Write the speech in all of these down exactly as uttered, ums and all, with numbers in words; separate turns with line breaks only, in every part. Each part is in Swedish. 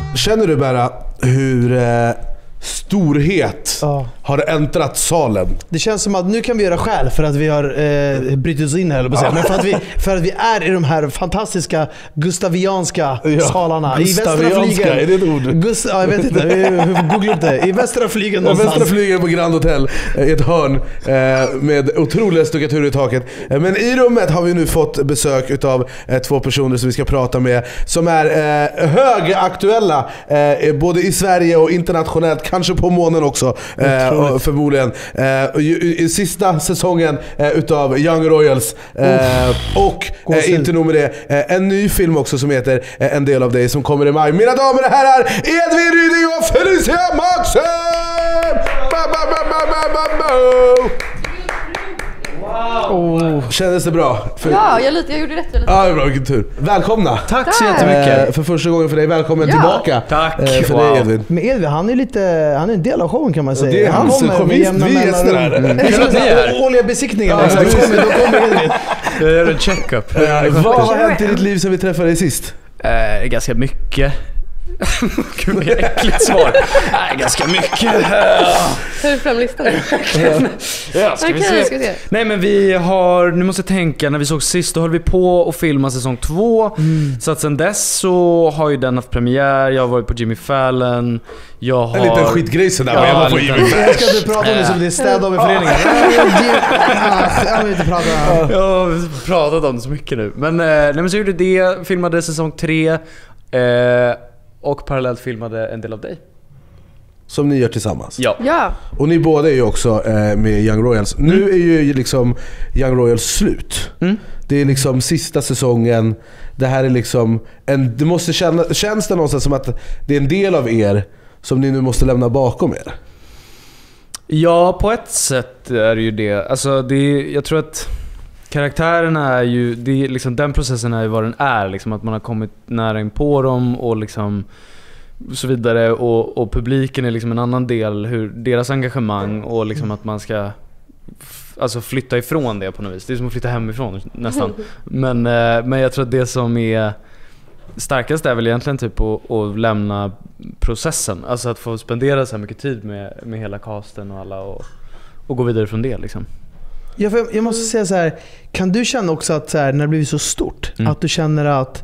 Känner du bara hur eh, storhet
ja.
har äntrat salen?
Det känns som att nu kan vi göra skäl för att vi har eh, brytt oss in här, eller ja. Men för att, vi, för att vi är i de här fantastiska gustavianska ja. salarna.
Gustavianska,
I västra
är det ett ord?
Gust, ja, jag vet inte, vi googlar upp det. I västra flygen någonstans.
Västra flygen på Grand Hotel i ett hörn eh, med otroliga stuckatur i taket. Eh, men i rummet har vi nu fått besök utav eh, två personer som vi ska prata med, som är eh, högaktuella eh, både i Sverige och internationellt, kanske på månen också. Eh, och förmodligen uh, i, i sista säsongen uh, utav Young Royals uh, och uh, inte nog med det, uh, en ny film också som heter uh, En del av dig, som kommer i maj. Mina damer och herrar, Edvin Ryding och Felicia Maxen! Ba, ba, ba, ba, ba, ba, ba. Wow. Oh. Kändes det bra?
För... Ja, jag, lite, jag gjorde rätt. Jag
ja, det är bra, vilken tur. Välkomna.
Tack, Tack så jättemycket.
Eh, för första gången för dig, välkommen ja. tillbaka.
Tack.
Eh, för
wow.
dig, Edvin.
Men Edvin, han är lite, han är en del av showen kan man säga.
Det är han som kommer vi gäster där.
Mm. Årliga besiktningen. Ja, då kommer, då kommer Edvin.
Jag gör en check-up.
Eh, vad har hänt i ditt liv sen vi träffade dig sist?
Eh, ganska mycket. Gud, vad äckligt svar. Nej, ganska mycket.
Tar du fram listan?
Ja, ska vi se.
Ska vi se.
Nej, men vi har, nu måste jag tänka, när vi såg sist då höll vi på och filma säsong två. Mm. Så att sen dess så har ju den haft premiär. Jag har varit på Jimmy Fallon. Jag har...
En liten skitgrej sådär,
ja,
men jag var på Jimmy Fallon.
Jag ska inte prata om det som det är städ av i föreningen. Jag vill inte prata.
Jag har pratat om det så mycket nu. Men, nej, men så gjorde det, filmade säsong tre. Eh, och parallellt filmade En del av dig.
Som ni gör tillsammans.
Ja.
ja.
Och ni båda är ju också eh, med Young Royals. Mm. Nu är ju liksom Young Royals slut. Mm. Det är liksom sista säsongen. Det här är liksom en, det måste känna, känns det någonstans som att det är en del av er som ni nu måste lämna bakom er?
Ja, på ett sätt är det ju det. Alltså det är, jag tror att karaktärerna är ju, det är liksom, den processen är ju vad den är liksom, att man har kommit nära in på dem och liksom så vidare, och, och publiken är liksom en annan del, hur deras engagemang och liksom att man ska f- alltså flytta ifrån det på något vis. Det är som att flytta hemifrån nästan. Men, eh, men jag tror att det som är starkast är väl egentligen typ att, att lämna processen, alltså att få spendera så här mycket tid med, med hela casten och alla och, och gå vidare från det liksom.
Jag, jag måste säga så här, kan du känna också att så här, när det blir så stort, mm. att du känner att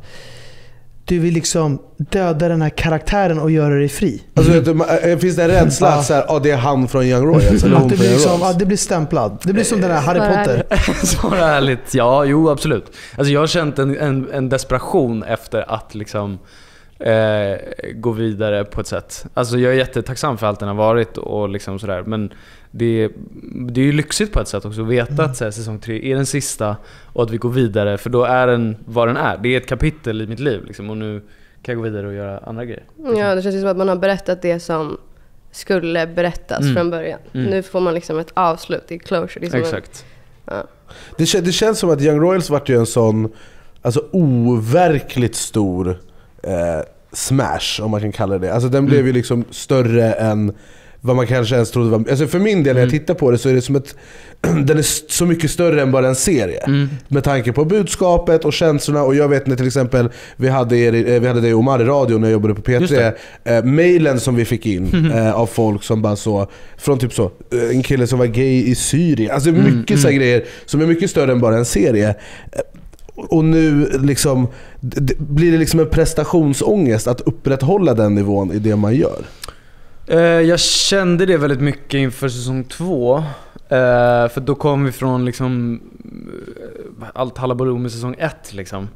du vill liksom döda den här karaktären och göra dig fri?
Alltså, mm. finns det en rädsla att så här, ah, det är han från Young Royals? Eller
att det blir, liksom, ah, det blir stämplad. Det blir som den här Harry Potter.
Så ärligt. Ja, jo, absolut. Alltså, jag har känt en, en, en desperation efter att liksom eh, gå vidare på ett sätt. Alltså, jag är jättetacksam för allt den har varit och liksom sådär, men det, det är ju lyxigt på ett sätt också att veta mm. att så här, säsong tre är den sista och att vi går vidare, för då är den vad den är. Det är ett kapitel i mitt liv liksom, och nu kan jag gå vidare och göra andra grejer.
Ja, det känns som att man har berättat det som skulle berättas mm. från början. Mm. Nu får man liksom ett avslut, det är closure. Det är
exakt.
En, ja.
det, det känns som att Young Royals vart ju en sån alltså overkligt stor eh, smash, om man kan kalla det. Alltså den mm. blev ju liksom större än vad man kanske ens trodde var. Alltså för min del, när jag tittar på det, så är det som ett den är så mycket större än bara en serie. Mm. Med tanke på budskapet och känslorna. Och jag vet när till exempel vi hade, er, vi hade det i Omar i radio när jag jobbade på P tre. Eh, mailen som vi fick in mm. eh, av folk som bara så, från typ så, en kille som var gay i Syrien. Alltså mycket mm. så här grejer som är mycket större än bara en serie. Eh, och nu liksom det, blir det liksom en prestationsångest att upprätthålla den nivån i det man gör.
Jag kände det väldigt mycket inför säsong två. För då kom vi från liksom allt halabaloo med säsong ett liksom.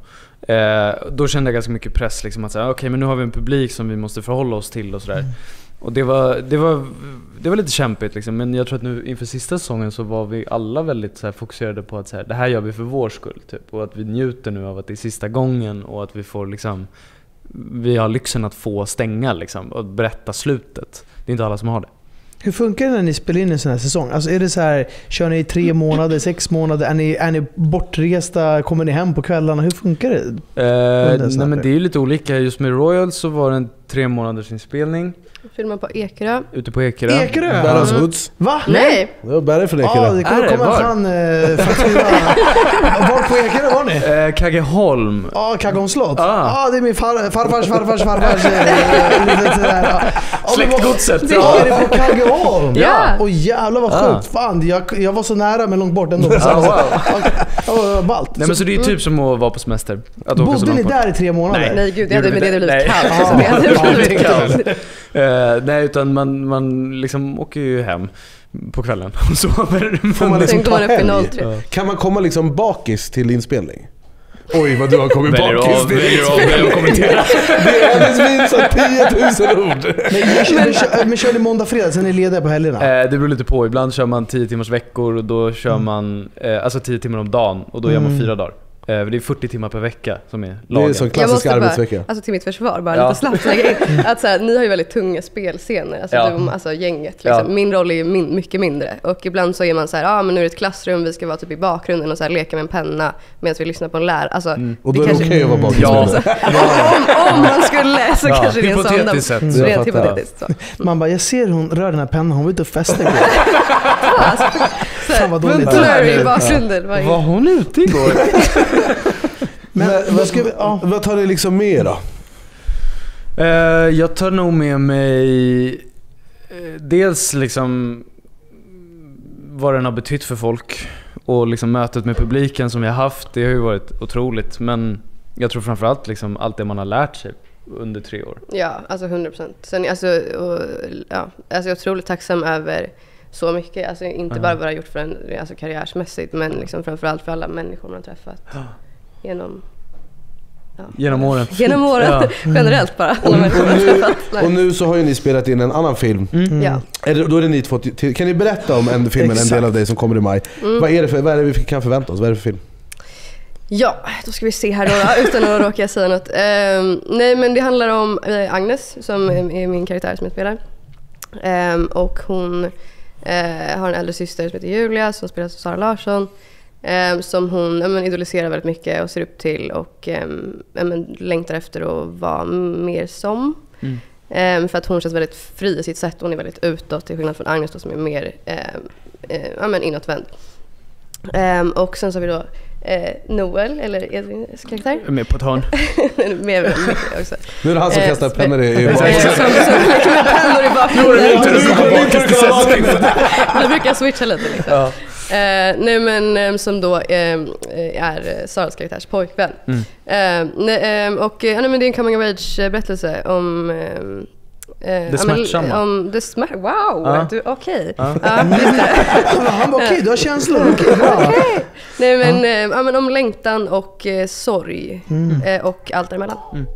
Då kände jag ganska mycket press liksom, att säga okej, okay, men nu har vi en publik som vi måste förhålla oss till och sådär. Mm. Och det var, det var det var lite kämpigt liksom, men jag tror att nu inför sista säsongen så var vi alla väldigt så här fokuserade på att så här, det här gör vi för vår skull typ, och att vi njuter nu av att det är sista gången och att vi får liksom, vi har lyxen att få stänga liksom, och berätta slutet. Det är inte alla som har det.
Hur funkar det när ni spelar in en sån här säsong? Alltså är det så här, kör ni i tre månader, sex månader? Är ni, är ni bortresta? Kommer ni hem på kvällarna? Hur funkar det?
Eh, nej, men det är ju lite olika. Just med Royals så var det en tre månaders inspelning.
Filmar på Ekerö.
Ute på Ekerö.
Ekerö?
Bärras Hoods.
Va?
Nej!
Det var Bärre från
Ja,
Ekerö.
det kommer
Är det?
komma
Var?
fram eh, faktura. Var på Ekerö var ni?
Eh, Kaggeholm.
Ja, Kaggeholms slott.
Ah.
Ja, det är min far, farfars farfars farfars. eh, lite sådär, ja. Ja, men vad-
Släktgodset.
Ja, är det på Kaggeholm?
Ja.
Åh jävlar vad
Ah.
sjukt. Fan, jag, jag var så nära men långt bort ändå.
Ah, wow.
Ja, vad ballt.
Nej men så det är ju typ som att vara på semester. Att åka så
Bodde
långt
ni
bort.
där i tre månader?
Nej gud, det hade,
Gjorde
men det
vi
hade blivit
det?
kallt.
Nej.
Så det hade
Ja,
blivit
det är
kallt.
Eh, nej utan man, man liksom åker ju hem på kvällen och sover.
Får man liksom
Sen går man
ta
upp i
helg?
noll tre.
Kan man komma liksom bakis till inspelning? Oj vad du har kommit
Väljer
bakis
av,
till
väljer av, väljer att kommentera.
Det är hennes minst tio tusen ord.
Men, men, kör, men, kör, men kör ni måndag, fredag, sen är ni lediga på helgerna?
Eh, det beror lite på. Ibland kör man tio timmars veckor och då kör man eh, alltså tio timmar om dagen och då gör man fyra dagar. Eh, det är fyrtio timmar per vecka som är
Det är
lagen.
som
Jag
klassisk
måste bara,
arbetsvecka.
alltså till mitt försvar, bara
Ja.
lite snabbt lägga in att så här, ni har ju väldigt tunga spelscener, alltså,
Ja.
du, alltså gänget liksom.
Ja.
Min roll är ju min, mycket mindre och ibland så är man så här, ja ah, men nu är det ett klassrum, vi ska vara typ i bakgrunden och så här, leka med en penna medan vi lyssnar på en lärare. Alltså,
Och då är det
kanske-
okej att vara bakis.
Ja.
med det.
om, om man skulle så
Ja,
kanske det är en sån.
hypotetiskt sett.
Mm.
Jag
Rent
fattar.
hypotetiskt så.
Man bara, jag ser hon rör den här pennan, hon vill inte festa igår.
Alltså, så
Fan, vad
här,
dåligt.
blurry i bakgrunden. Var
Var hon ute igår?
Men,
Men
vad ska vi, ja.
vad tar ni liksom med er då?
Eh, jag tar nog med mig eh, dels liksom vad den har betytt för folk och liksom mötet med publiken som jag haft. Det har ju varit otroligt, men jag tror framförallt liksom allt det man har lärt sig under tre år.
Ja, alltså hundra procent. Sen alltså, och, ja, alltså jag är otroligt tacksam över så mycket. Alltså inte bara vad jag har gjort för en, alltså karriärsmässigt, men liksom framförallt för alla människor man har träffat genom, ja,
Genom åren.
genom åren.
Ja.
Generellt bara.
Och,
Alla människor
och,
man har
nu,
träffat. Nej.
och nu så har ju ni spelat in en annan film.
Ja.
Är det, då är det ni två till. Kan ni berätta om en filmen, en
Exakt.
del av dig som kommer i maj? Vad är det för, vad är det vi kan förvänta oss? Vad är det för film?
Ja, då ska vi se här då, då utan att råka säga något. Ehm, nej, men det handlar om eh, Agnes som är är min karaktär som jag spelar. Ehm, och hon eh, har en äldre syster som heter Julia som spelas av Sara Larsson. ehm, som hon ja, men, idoliserar väldigt mycket och ser upp till och ehm, ja, men, längtar efter att vara mer som.
Mm.
Ehm, för att hon känns väldigt fri i sitt sätt. Hon är väldigt utåt till skillnad från Agnes då, som är mer ehm, eh, ja, men, inåtvänd. Ehm, och sen så har vi då eh, Noel, eller Edvins karaktär.
Jag är med på ett hörn.
Mer mycket också.
Nu är det han som
Eh,
kastar
spe-
pennor i, i
Eh,
bakgrunden.
Som, som leker med pennor i bakgrunden. Vi brukar switcha lite liksom.
Ja.
Eh, nej men eh, som då eh, är Saras karaktärs pojkvän.
Mm.
Eh, nej, eh, och eh, nej, men det är en coming of age berättelse om eh, eh,
Det smärtsamma.
ja, men, om det smär- wow,
Ja.
du okej.
Ja.
Ja, just det.
Han bara, okej, du har känslor. Okej, bra.
Nej men, eh, ja, men om längtan och eh, sorg eh, och allt däremellan.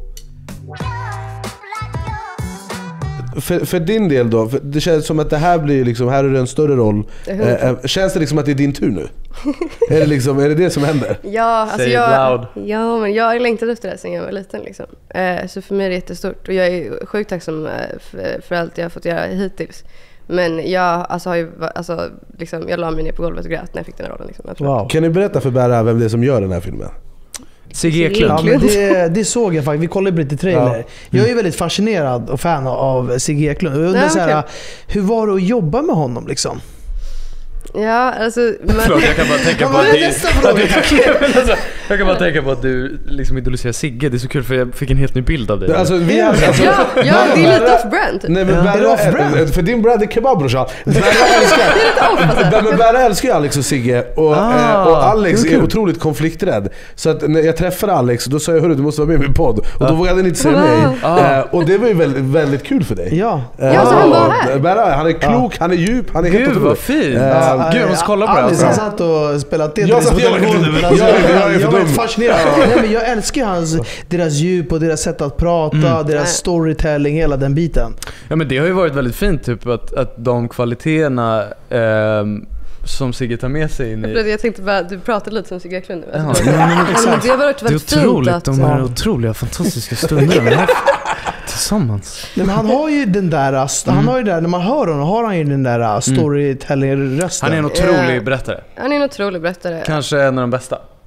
För, för din del då, för det känns som att det här blir liksom, här är det en större roll.
Det är hundra
Eh, eh, känns det liksom att det är din tur nu? är, det liksom, är det det som händer?
Ja, alltså
Say it
jag,
loud.
ja, men jag har längtat efter det sedan jag var liten. Liksom. Eh, så för mig är det jättestort. Och jag är sjukt tacksam eh, för, för allt jag har fått göra hittills. Men jag, alltså, har ju, va- alltså, liksom, jag la mig ner på golvet och grät när jag fick den här rollen. Liksom. Absolut.
Wow.
Kan ni berätta för Bära vem det är som gör den här filmen?
Sigge Eklund.
Ja, men det, det såg jag faktiskt. Vi kollade på lite trailer.
Ja.
Jag är väldigt fascinerad och fan av Sigge Eklund. Jag undrar
Ja,
så här,
okej.
hur var det att jobba med honom liksom?
Ja, alltså... Men,
Förlåt, jag kan bara tänka på
Ja,
att
men
det
nästa fråga.
Jag kan bara tänka på att du liksom idoliserar Sigge. Det är så kul för jag fick en helt ny bild av dig.
Alltså, vi har, alltså,
ja, ja, det är lite off-brand.
Nej men
Ja. Är det
Bära,
off-brand?
för din brand är kebab brorsan. Bära älskar, Nej, men Bära älskar ju Alex och Sigge och,
Ah,
eh, och Alex
det är
är
kul.
otroligt konflikträdd. Så att när jag träffade Alex då sa jag hörru du måste vara med i min podd. Och då vågade han inte säga nej.
Ah.
Eh, och det var ju väldigt, väldigt kul för dig.
Ja.
Eh,
Ja, så han var
och
här.
Bära, han är klok, han är djup, han är helt
Gud vad
otrolig.
fint.
Eh,
Gud, jag måste kolla på det.
Alice,
Alltså.
han satt och spelade Tetris
Jag satt
på
och jobbade.
telefonen. Men
Jag-
alltså,
jag- jag är
jag,
för
jag var
dum.
helt fascinerad. Nej, men jag älskar ju hans, deras djup och deras sätt att prata, deras
Nej.
storytelling, hela den biten.
Ja men det har ju varit väldigt fint typ att, att de kvaliteterna ehm, som Sigge tar med sig in i...
Jag tänkte bara, du pratade lite som Sigge Eklund nu.
Ja,
Alltså,
men
ja, men det har varit
Det är
väldigt fint
otroligt,
att...
de här otroliga fantastiska stunderna vi har haft tillsammans.
Nej, men han har ju den där, han har ju där, när man hör honom har han ju den där storytelling-rösten.
Han är en otrolig
Ja.
berättare.
Han är en otrolig berättare.
Kanske en av de bästa.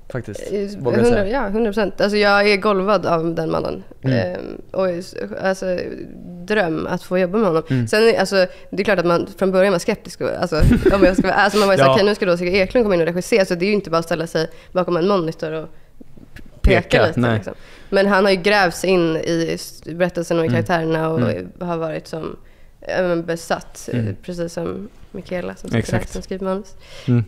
faktiskt.
Vågar jag säga. Ja, hundra procent. Alltså jag är golvad av den mannen. Mm. Ehm, och alltså, dröm att få jobba med honom. Mm. Sen alltså, det är klart att man från början var skeptisk. Alltså, om jag ska, alltså man var ju såhär, ja. Okej, nu ska då Sigge Eklund komma in och regissera. Så det är ju inte bara att ställa sig bakom en monitor och peka, peka lite. Liksom. Men han har ju grävts in i berättelsen och i karaktärerna och mm. har varit som äm, besatt. Mm. Precis som Mikaela som sitter där som skriver manus. Mm.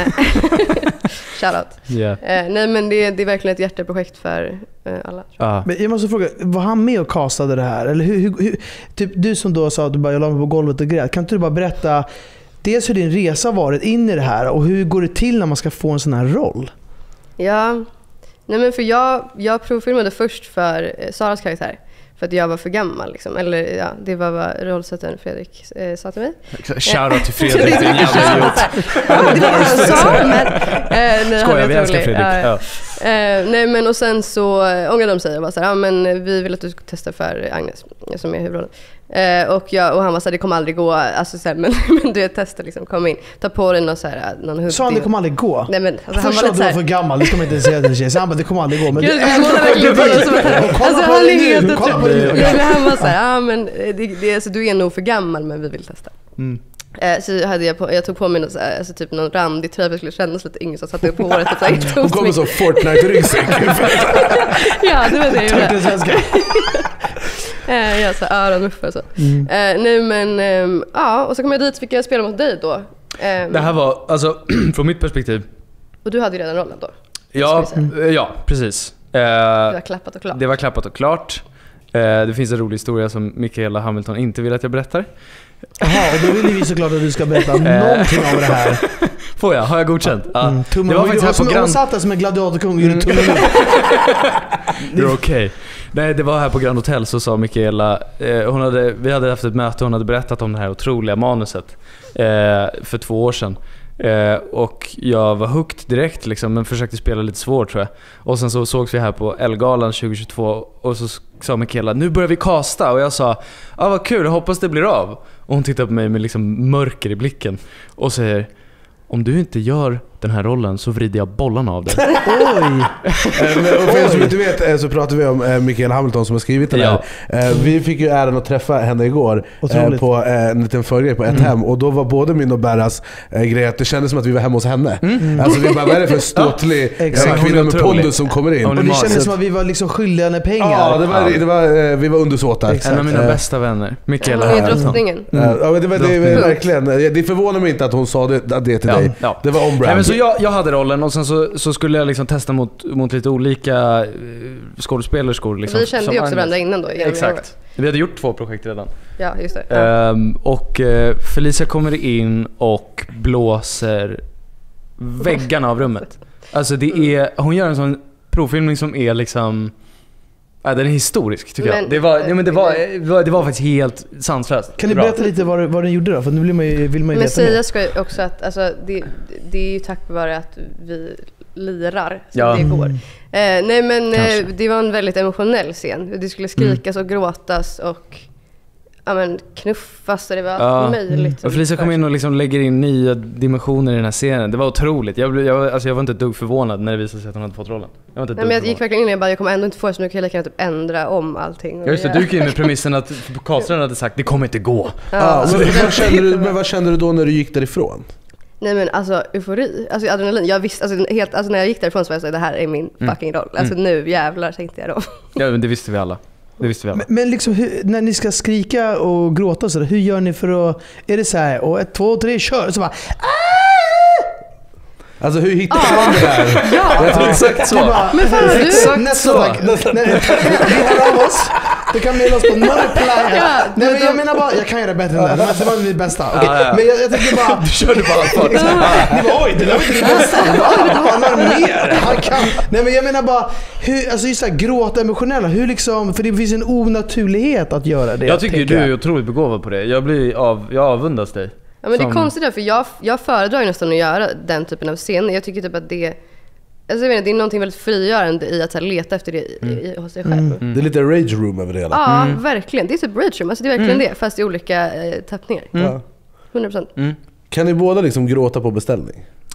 Shoutout. Yeah. Uh, nej men det, det är verkligen ett hjärteprojekt för uh, alla.
Ah. Men jag måste fråga, var han med och castade det här? Eller hur, hur, hur, typ, du som då sa att du bara, jag la mig på golvet och grät. Kan inte du bara berätta dels hur din resa varit in i det här och hur går det till när man ska få en sån här roll?
Ja, nej men för jag, jag provfilmade först för uh, Saras karaktär. För att jag var för gammal liksom. Eller ja, det var vad rollsättaren Fredrik eh, sa till mig.
Shoutout till Fredrik. Det är jävla idiot.
Ja, det var vad han sa, men... Eh, nej,
Skojar, vi älskar Fredrik. Ja, ja.
Eh, nej, men och sen så äh, ångrade de sig och bara så här, ja men vi vill att du ska testa för Agnes, som är huvudrollen. Eh, och, jag, och han var så här, det kommer aldrig gå, alltså så här, men, men du testar liksom, kom in, ta på dig någon så här, någon huvud.
Så han, det kommer aldrig gå?
Nej men,
alltså, han var lite så här, du var för gammal, det ska man inte säga till en tjej. Så han bara, det kommer aldrig gå. Men
Gud, det är verkligen så. Alltså han är helt otroligt. Han var så här, ja men det, det, alltså, du är nog för gammal, men vi vill testa. Mm. Så hade jag, på, jag tog på mig någon, alltså, typ någon randig tröja för jag skulle kännas lite yngre, så satte upp på håret och så.
Hon kommer som Fortnite-ryggsäck.
Ja, det var det jag gjorde. Jag så öronmuffar och så. Mm. Uh, nej men um, ja, och så kom jag dit, fick jag spela mot dig då. Um,
det här var alltså från mitt perspektiv.
Och du hade ju redan rollen då.
Ja, ja, precis. Uh,
det var klappat och klart.
Det var klappat och klart. Uh, det finns en rolig historia som Mikaela Hamilton inte vill att jag berättar.
Jaha, och då vill vi såklart att du ska berätta någonting om det här.
Får jag? Har jag godkänt? Ja. Mm,
tummen, det var faktiskt här på Grand... Hon satt där som en gladiatorkung och gjorde tummen upp.
Det är okej. Okay. Nej, det var här på Grand Hotel, så sa Mikaela, eh, hon hade, vi hade haft ett möte, hon hade berättat om det här otroliga manuset eh, för två år sedan. Eh, och jag var hooked direkt liksom, men försökte spela lite svårt tror jag. Och sen så sågs vi här på Elgalan tjugohundratjugotvå och så sa Mikaela, nu börjar vi kasta. Och jag sa, ja ah, vad kul, jag hoppas det blir av. Och hon tittade på mig med liksom mörker i blicken och säger, om du inte gör den här rollen så vrider jag bollarna av dig.
Oj!
Och för er som inte vet så pratar vi om Mikaela Hamilton som har skrivit den här. Ja. Vi fick ju äran att träffa henne igår. Otroligt. På en liten förgrej på ett mm. hem. Och då var både min och Berras grej att det kändes som att vi var hemma hos henne. Mm. Alltså vi bara, vad är det för ståtlig ja, kvinna med pondus som kommer in?
Och det kändes som att vi var liksom skyldiga henne pengar.
Ja, det var, det var, vi var undersåtar.
En av mina bästa vänner, Mikaela
Hamilton.
Mm. Ja, det var det, det, verkligen. Det förvånar mig inte att hon sa det, det till ja. dig. Ja. Det var on brand.
Nej, så jag, jag hade rollen och sen så, så skulle jag liksom testa mot, mot lite olika skådespelerskor. Liksom,
vi kände ju också varandra innan då.
Exakt. Vi hade gjort två projekt redan.
Ja, just det. Ja.
Um, och uh, Felicia kommer in och blåser väggarna av rummet. Alltså det är, hon gör en sån provfilmning som är liksom... Ja, den är historisk tycker men, jag. Det var, ja, men det, var, det, var, det var faktiskt helt sanslöst.
Kan ni
bra.
berätta lite vad, vad den gjorde då? För nu vill man ju, vill man ju
men
veta
säga mer. Ska jag också att alltså, det, det är ju tack vare att vi lirar som ja. det går. Eh, nej men eh, det var en väldigt emotionell scen. Det skulle skrikas mm. och gråtas och ja, men knuffas och det var ja. allt möjligt. Mm.
Och Felicia kom in och liksom lägger in nya dimensioner i den här scenen. Det var otroligt. Jag, blev, jag, alltså jag var inte ett dugg förvånad när det visade sig att hon hade fått rollen. Jag var inte
Nej, men jag gick verkligen in och jag bara, jag kommer ändå inte få det så nu kan jag lika typ ändra om allting.
Ja, just det, du gick in med premissen att castaren hade sagt det kommer inte gå.
Ja, ja, men, vad kände du, men vad kände du då när du gick därifrån?
Nej men alltså eufori, alltså adrenalin. Jag visste alltså, helt, alltså när jag gick därifrån så var jag så det här är min fucking roll. Alltså mm. nu jävlar tänkte jag då.
Ja men det visste vi alla. Det visste vi alla.
Men, men liksom hur, när ni ska skrika och gråta så där, hur gör ni för att, är det så här och ett, två, tre, kör så bara
alltså hur hittar ah. man det där?
Ja,
jag tror exakt så.
Bara, men fan du?
Exakt nästa dag. Vi hör av oss. Det kan mejla oss på Norrply. Ja, nej men jag menar bara, jag kan göra bättre än det. Men det var mitt bästa. Okay. Ja, ja. Men jag, jag tänker bara...
Du körde bara fart.
Det var, oj, det var inte det bästa. Han har mer. Han kan... Nej men jag menar bara, hur, alltså just såhär gråta emotionella. Hur liksom, för det finns en onaturlighet att göra det.
Jag tycker jag. Du är otroligt begåvad på det. Jag blir av, jag avundas dig.
Ja men som... det är konstigt där, för jag, jag föredrar nästan att göra den typen av scener. Jag tycker typ att det... Alltså, jag vet inte, det är någonting väldigt frigörande i att här, leta efter det i, mm. i, hos sig själv. Mm.
Mm. Det är lite rage room över det hela.
Ja,
mm.
verkligen. Det är typ rage room. Alltså, det är verkligen mm. det, fast i olika eh, tappningar. Mm. hundra procent.
Mm. Kan ni båda liksom gråta på beställning?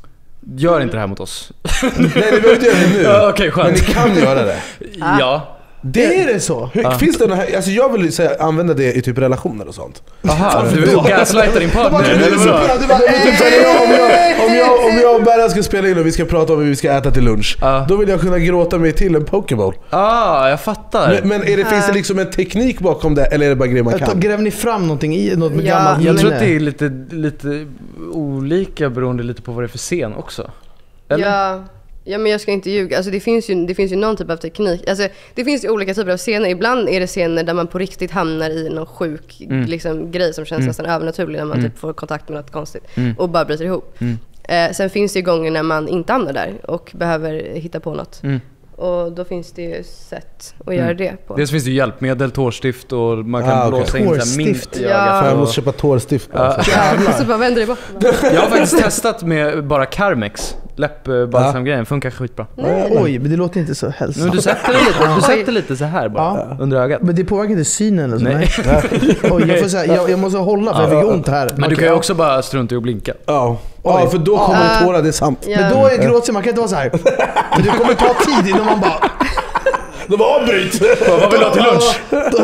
gör inte det här mot oss.
Nej, ni behöver inte göra det nu.
Ja, okej, skönt.
Men ni kan göra det.
Ja.
Det är det så?
Hur, finns det några, alltså jag vill säga, använda det i typ relationer och sånt.
Aha, du vill gaslighta din partner?
Du
eller
bara,
vad?
du bara,
Typ såhär, ja, om, jag, om, jag, om jag och Berra ska spela in och vi ska prata om hur vi ska äta till lunch,
Ja.
då vill jag kunna gråta mig till en Pokéball.
Ah, jag fattar.
Men, men är det, finns det liksom en teknik bakom det, eller är det bara grejer man
Jag tar-
kan?
Gräver ni fram någonting i något
Ja,
gammalt
Jag tror
minne?
att det är lite, lite olika beroende lite på vad det är för scen också. Eller?
Ja, ja, men jag ska inte ljuga. Alltså, det, finns ju, det finns ju någon typ av teknik. Alltså, det finns ju olika typer av scener. Ibland är det scener där man på riktigt hamnar i någon sjuk
Mm.
liksom, grej som känns
Mm.
nästan övernaturlig när man
Mm.
typ får kontakt med något konstigt
Mm.
och bara bryter ihop.
Mm.
Eh, sen finns det ju gånger när man inte hamnar där och behöver hitta på något.
Mm.
Och då finns det ju sätt att
Mm.
göra det på.
Dels finns det ju hjälpmedel, tårstift och man kan
Ah, okej.
blåsa in så här
Tårstift.
mint i
Ja.
Fan,
ögat.
jag
och-
måste köpa tårstift.
Ja.
Alltså.
Ja, så bara vänder det bort.
Jag har faktiskt testat med bara Carmex. Läppbalsamgrejen funkar skitbra.
Nej.
Oj, men det låter inte så
Men
hälsosamt.
du sätter det lite, du sätter lite så här bara
Ja.
under ögat.
Men det påverkar inte synen eller så?
Nej.
Oj, jag, får säga, jag, jag måste hålla för jag fick ont här.
Men du kan ju också bara strunta i att blinka.
Ja. Ja, för då kommer
Ja.
tårar, det är sant.
Ja.
Men då är gråtsen, man kan inte vara så här. För det kommer ta tid innan man bara...
De avbryt!
Vad vill du ha till lunch?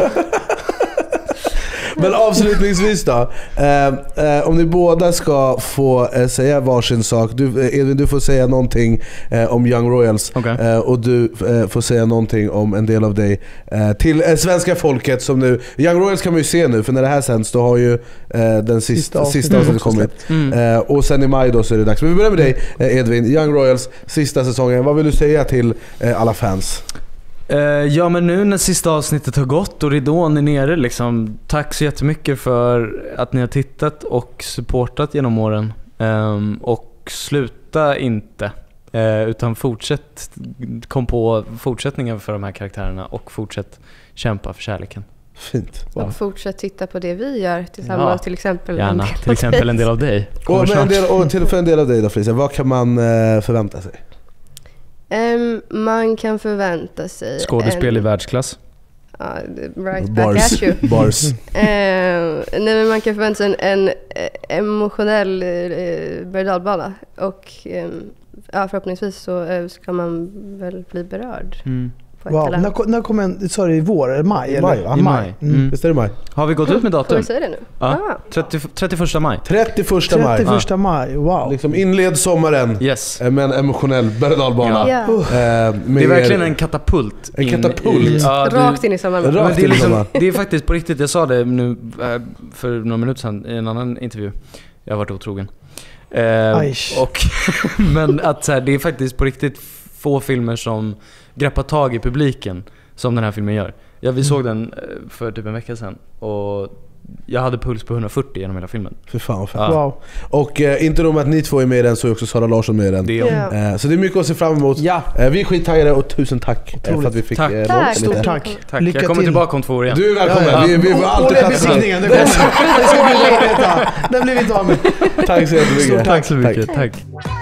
Men avslutningsvis då, eh, eh, om ni båda ska få eh, säga varsin sak. Du, eh, Edvin, du får säga någonting eh, om Young Royals.
Okej.
eh, Och du eh, får säga någonting om en del av dig eh, till eh, svenska folket som nu... Young Royals kan man ju se nu, för när det här sänds då har ju eh, den sista,
Sista
sista
avsnittet
avsnittet
också
kommit.
Mm.
eh, Och sen i maj då så är det dags. Men vi börjar med dig eh, Edvin, Young Royals sista säsongen. Vad vill du säga till eh, alla fans?
Eh, ja, men nu när sista avsnittet har gått och ridån är nere liksom, tack så jättemycket för att ni har tittat och supportat genom åren. Ehm, och sluta inte, eh, utan fortsätt, kom på fortsättningar för de här karaktärerna och fortsätt kämpa för kärleken.
Fint.
Ja.
Och fortsätt titta på det vi gör tillsammans,
Ja.
till exempel.
Gärna,
en del
till
av
exempel
dig.
en del av dig.
Och,
Kommer
men en
snart.
del, och till för en del av dig då Felicia, vad kan man eh, förvänta sig?
Ehm, man kan förvänta sig
Skådespel i
en,
världsklass.
ja, right back
Bars.
at you.
Bars.
Ehm, nej, men man kan förvänta sig en, en eh, emotionell eh, berg- och dalbana. Och ehm, ja, förhoppningsvis så eh, ska man väl bli berörd
Mm.
på ett
Wow.
eller
När,
annat.
ko- när kommer en, sa du i vår eller maj?
I
eller?
maj, va?
Ja,
I maj.
Mm.
Mm.
Visst är det maj?
Har vi gått ut med
Får
datum?
vi säga det nu?
Ja.
Ah.
trettio, trettioförsta maj.
trettioförsta maj.
trettioförsta maj, wow.
Liksom inled sommaren
Yes.
eh, med en emotionell berg och dalbana.
Ja.
Eh, med
Det är verkligen
er-
en katapult.
En
in
katapult?
I, ja, du,
Rakt in i sommaren.
Rakt
men det, är
in i
liksom,
sommaren.
det är faktiskt på riktigt, jag sa det nu eh, för några minuter sedan i en annan intervju. Jag har varit otrogen. Eh,
Aj.
och, men att så här, det är faktiskt på riktigt få filmer som greppar tag i publiken som den här filmen gör. Ja, vi såg den eh, för typ en vecka sedan och jag hade puls på hundrafyrtio genom hela filmen.
Fy fan vad fett.
Ja.
Wow.
Och eh, inte nog med att ni två är med i den, så är också Sara Larsson med i den.
Det är
Ja.
Eh, så det är mycket att se fram emot.
Ja.
Eh, vi är skittaggade och tusen tack eh, för
Otroligt.
att vi fick
Tack.
eh, låta
Tack.
lite.
Stort tack.
Tack,
Lycka
jag kommer
till.
tillbaka om två år igen.
Du är välkommen,
Ja, ja.
vi, vi får alltid
Årliga
tacka.
besiktningen, det kommer. Det ska bli lätt. Den blir vi inte av med.
Tack så jättemycket.
Tack så mycket, tack.